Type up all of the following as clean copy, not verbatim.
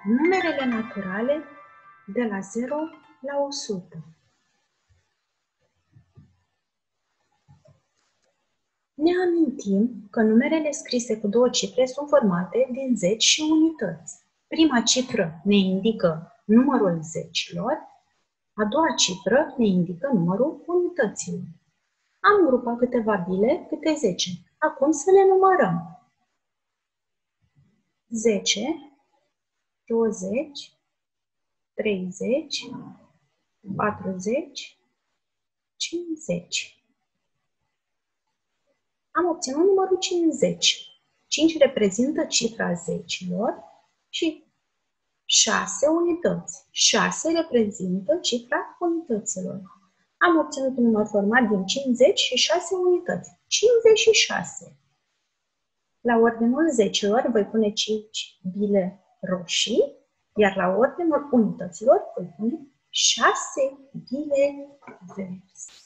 numerele naturale de la 0 la 100. Ne amintim că numerele scrise cu două cifre sunt formate din zeci și unități. Prima cifră ne indică numărul zecilor, a doua cifră ne indică numărul unităților. Am grupat câteva bile, câte 10. Acum să le numărăm. 10, 20, 30, 40, 50. Am obținut numărul 50. 5 reprezintă cifra zecilor și 6 unități. 6 reprezintă cifra unităților. Am obținut un număr format din 50 și 6 unități. 56. La ordinul zecilor voi pune 5 bile roșii, iar la ordinul unităților voi pune 6 bile verzi.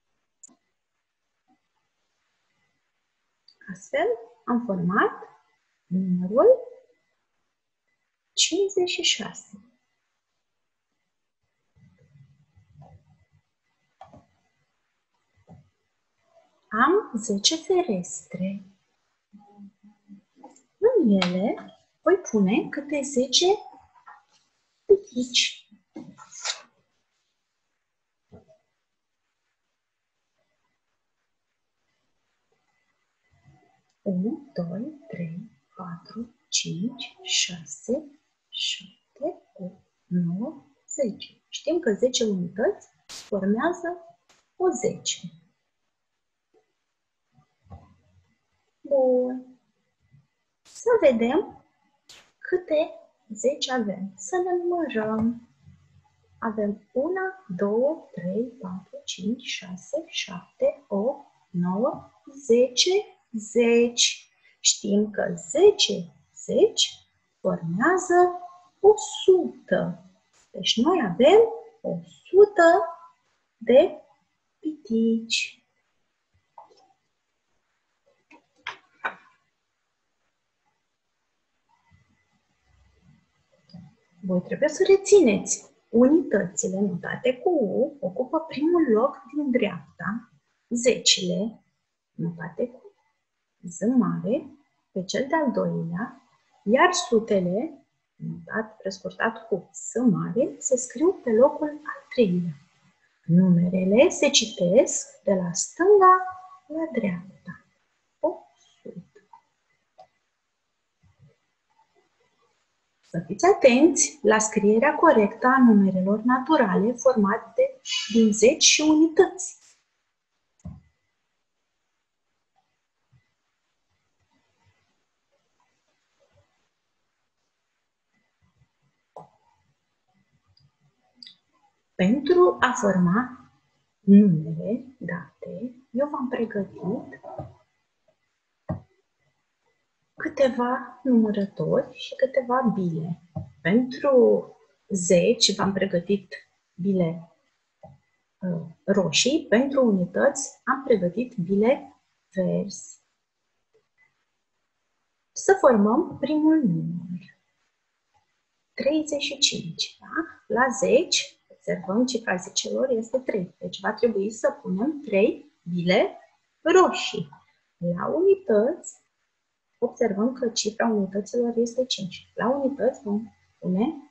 Astfel, am format numărul 56. Am 10 ferestre. În ele voi pune câte 10 pitici. 1, 2, 3, 4, 5, 6, 7, 8, 9, 10. Știm că 10 unități formează o 10. Bun. Să vedem câte 10 avem. Să le numărăm. Avem 1, 2, 3, 4, 5, 6, 7, 8, 9, 10, 10. Știm că 10 formează 100. Deci noi avem 100 de pitici. Voi trebuie să rețineți. Unitățile notate cu U ocupă primul loc din dreapta, zecile notate cu Z mare pe cel de-al doilea, iar sutele, notat prescurtat cu S mare, se scriu pe locul al treilea. Numerele se citesc de la stânga la dreapta. 100. Să fiți atenți la scrierea corectă a numerelor naturale formate din zeci și unități. Pentru a forma numere date, eu v-am pregătit câteva numărători și câteva bile. Pentru zeci v-am pregătit bile roșii, pentru unități am pregătit bile verzi. Să formăm primul număr. 35. Da? La 10, observăm, cifra zecilor este 3. Deci va trebui să punem 3 bile roșii. La unități, observăm că cifra unităților este 5. La unități vom pune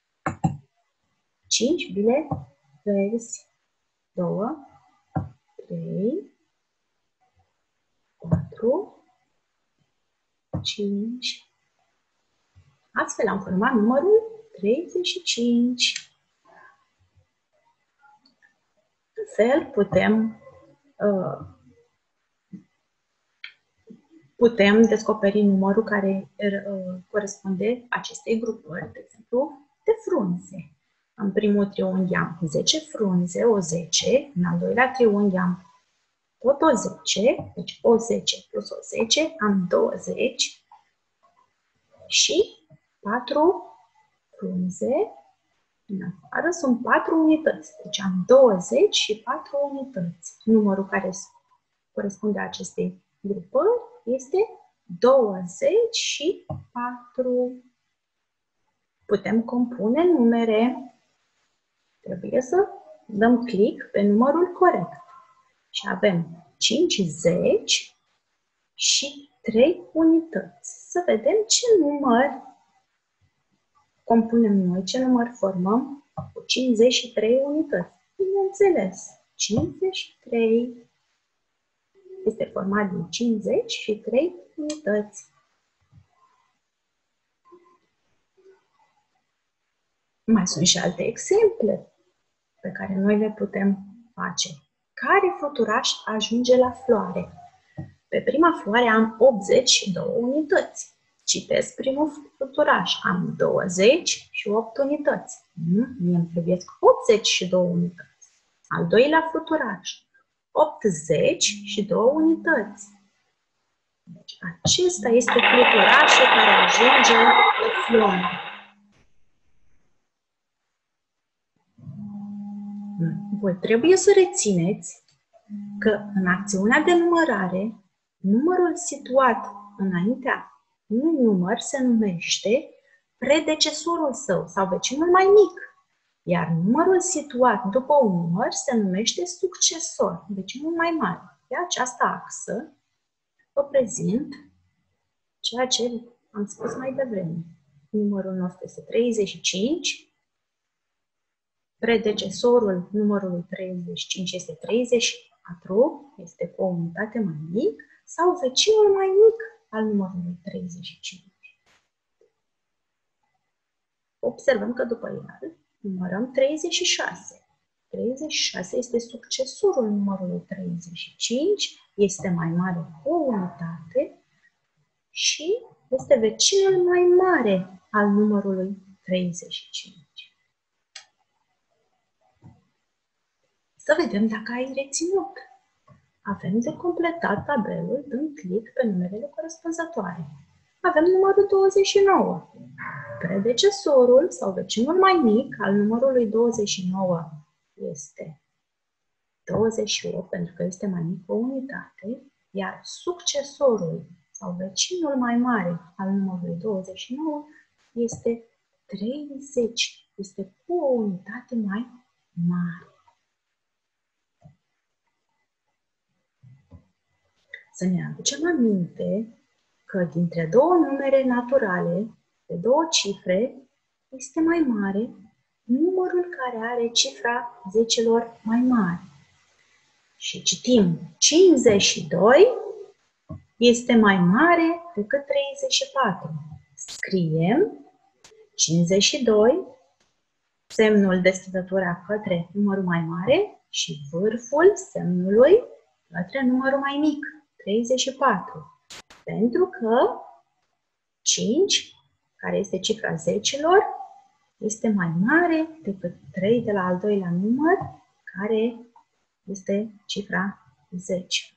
5 bile verzi. 2, 3, 4, 5. Astfel am format numărul 35. În fel putem descoperi numărul care corespunde acestei grupări, de exemplu, de frunze. În primul triunghi am 10 frunze, o 10, în al doilea triunghi am tot o 10, deci o 10 plus o 10, am 20 și 4 frunze, în afară sunt 4 unități. Deci am 20 și 4 unități. Numărul care corespunde acestei grupări este 24. putem compune numere. Trebuie să dăm click pe numărul corect. Și avem 5 zeci și 3 unități. Să vedem ce număr compunem noi, ce număr formăm cu 53 unități. Bineînțeles, 53 este format din 50 și 3 unități. Mai sunt și alte exemple pe care noi le putem face. Care fluturaș ajunge la floare? Pe prima floare am 82 unități. Citesc primul fluturaș. Am 20 și 8 unități. Mie îmi trebuie 82 unități. Al doilea fluturaș. 80 și 2 unități. Deci acesta este fluturașul care ajunge la floare. Voi trebuie să rețineți că în acțiunea de numărare, numărul situat înaintea unui număr se numește predecesorul său sau vecinul mai mic, iar numărul situat după un număr se numește succesor, vecinul mai mare. Pe această axă vă prezint ceea ce am spus mai devreme. Numărul nostru este 35, predecesorul numărului 35 este 34, este cu o unitate mai mic, sau vecinul mai mic al numărului 35. Observăm că după el numărăm 36. 36 este succesorul numărului 35, este mai mare cu o unitate și este vecinul mai mare al numărului 35. Să vedem dacă ai reținut. Avem de completat tabelul dând click pe numerele corespunzătoare. Avem numărul 29. Predecesorul sau vecinul mai mic al numărului 29 este 28, pentru că este mai mic cu o unitate, iar succesorul sau vecinul mai mare al numărului 29 este 30. Este cu o unitate mai mare. Să ne aducem aminte că dintre două numere naturale, de două cifre, este mai mare numărul care are cifra zecelor mai mare. Și citim 52 este mai mare decât 34. Scriem 52, semnul de stâlătură către numărul mai mare și vârful semnului către numărul mai mic, 34. Pentru că 5, care este cifra zecilor, este mai mare decât 3 de la al doilea număr, care este cifra 10.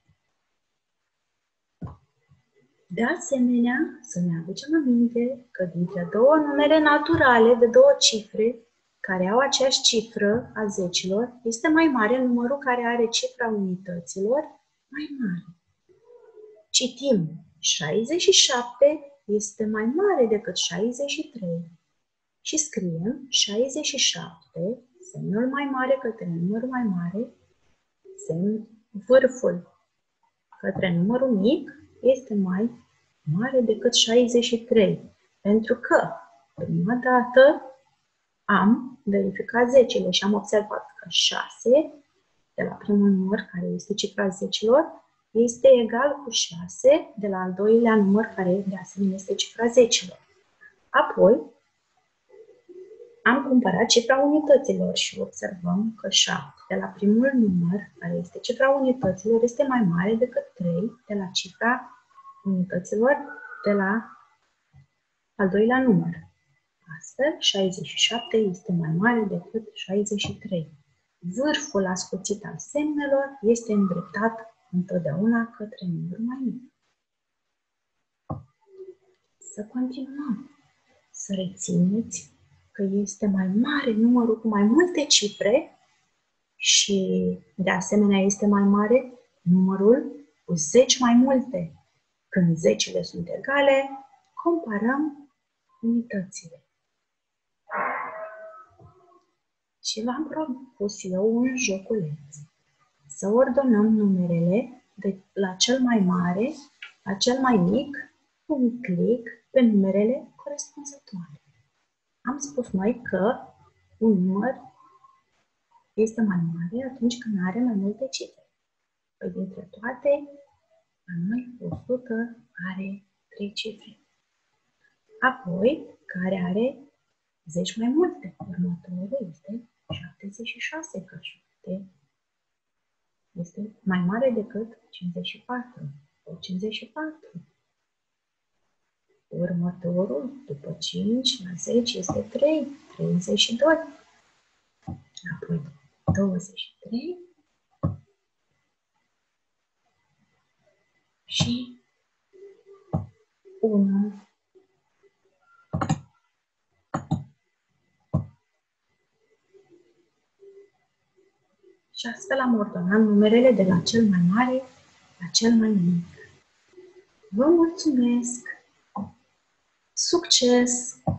De asemenea, să ne aducem aminte că dintre două numere naturale de două cifre, care au aceeași cifră a zecilor, este mai mare numărul care are cifra unităților mai mare. Citim 67 este mai mare decât 63 și scriem 67, semnul mai mare către numărul mai mare, vârful către numărul mic este mai mare decât 63. Pentru că prima dată am verificat zecile și am observat că 6 de la primul număr, care este cifra zecilor, este egal cu 6 de la al doilea număr, care de asemenea este cifra zecilor. Apoi am cumpărat cifra unităților și observăm că 7 de la primul număr, care este cifra unităților, este mai mare decât 3 de la cifra unităților de la al doilea număr. Astfel, 67 este mai mare decât 63. Vârful ascuțit al semnelor este îndreptat întotdeauna către numărul mai mic. Să continuăm. Să rețineți că este mai mare numărul cu mai multe cifre și, de asemenea, este mai mare numărul cu zeci mai multe. Când zecile sunt egale, comparăm unitățile. Și v-am propus eu un joculeț. Să ordonăm numerele de la cel mai mare la cel mai mic cu un click pe numerele corespunzătoare. Am spus noi că un număr este mai mare atunci când are mai multe cifre. Păi dintre toate, la noi 100 are 3 cifre. Apoi, care are 10 mai multe. Următorul este 76, că 7 este mai mare decât 54. 54. Următorul, după 5 la 10, este 3, 32. Apoi 23 și 1. Și astfel am ordonat numerele de la cel mai mare la cel mai mic. Vă mulțumesc! Succes!